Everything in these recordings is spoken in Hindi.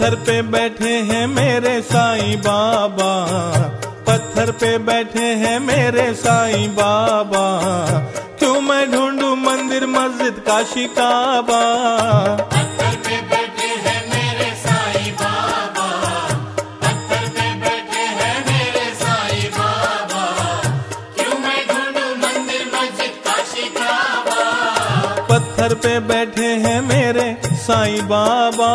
पत्थर पे बैठे हैं मेरे साईं बाबा, पत्थर पे बैठे हैं मेरे साईं बाबा। क्यों मैं ढूंढूं मंदिर मस्जिद काशी काबा। पत्थर पे बैठे हैं मेरे साईं बाबा, पत्थर पे बैठे हैं मेरे साईं बाबा। क्यों मैं ढूंढूं मंदिर मस्जिद काशी काबा। पत्थर पे बैठे हैं मेरे साईं बाबा।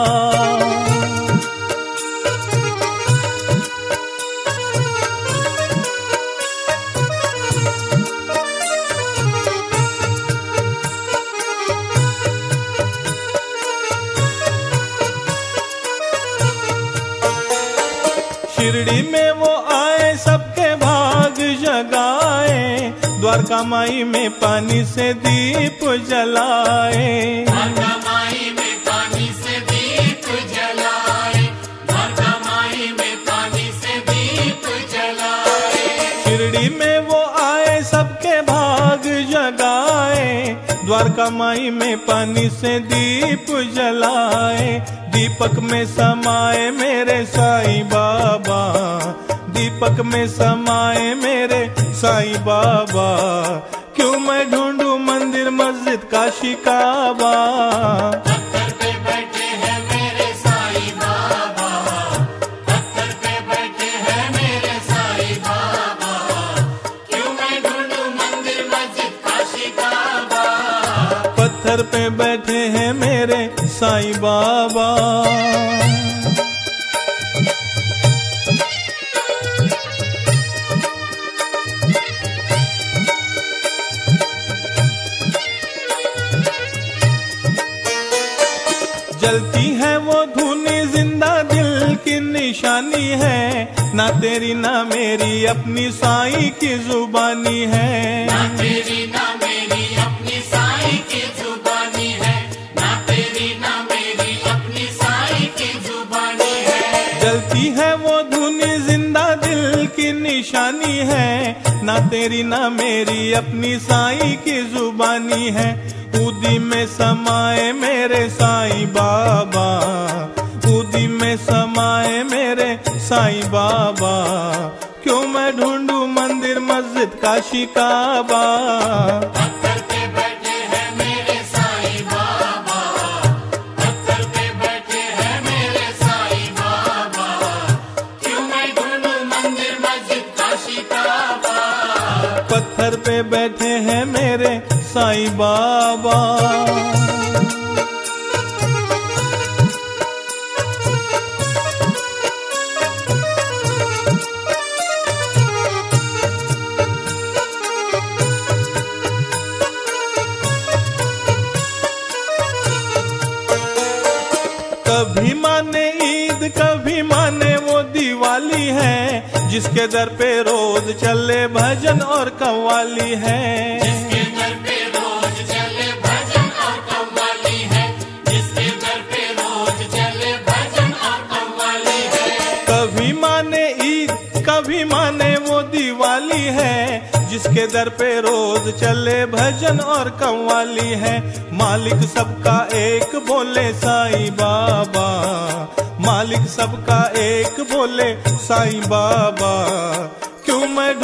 शिरडी में वो आए सबके भाग जगाए, द्वारका माई में पानी से दीप जलाए। द्वारका माई में पानी से दीप जलाए, द्वारका माई में पानी से दीप जलाए। शिरडी में वो आए सबके भाग जगाए, द्वारका माई में पानी से दीप जलाए। दीपक में समाए मेरे साईं बाबा, दीपक में समाए मेरे साईं बाबा। क्यों मैं ढूंढूं मंदिर मस्जिद काशी काबा। पत्थर पे बैठे हैं मेरे साईं बाबा, पत्थर पे बैठे हैं मेरे साईं बाबा। क्यों मैं ढूंढूं मंदिर मस्जिद काशी काबा। पत्थर पे बैठे हैं मेरे साईं बाबा। जलती है वो धुनी जिंदा दिल की निशानी है, ना तेरी ना मेरी अपनी साईं की जुबानी है। ना तेरी ना मेरी अपनी साईं की जुबानी है, ना तेरी ना मेरी अपनी साईं की जुबानी है। जलती है वो धुनी जिंदा दिल की निशानी है, ना तेरी ना मेरी अपनी साईं की जुबानी है। उदी में समाए मेरे साईं बाबा, उदी में समाए मेरे साईं बाबा। क्यों मैं ढूंढूं मंदिर मस्जिद काशी काबा। पत्थर पे बैठे हैं मेरे साईं बाबा, पत्थर पे बैठे हैं मेरे साईं बाबा। क्यों मैं ढूंढूं मंदिर मस्जिद काशी काबा। पत्थर पे बैठे हैं मेरे साईं बाबा। कभी माने ईद कभी माने वो दिवाली है, जिसके दर पे रोज चले भजन और कव्वाली है। जिसके दर पे रोज चले भजन और कव्वाली है, जिसके दर पे रोज चले भजन और कव्वाली है। कभी माने ईद कभी माने वो दिवाली है, जिसके दर पे रोज चले भजन और कव्वाली है। मालिक सबका एक बोले साईं बाबा, मालिक सबका एक बोले साईं बाबा। क्यों मैं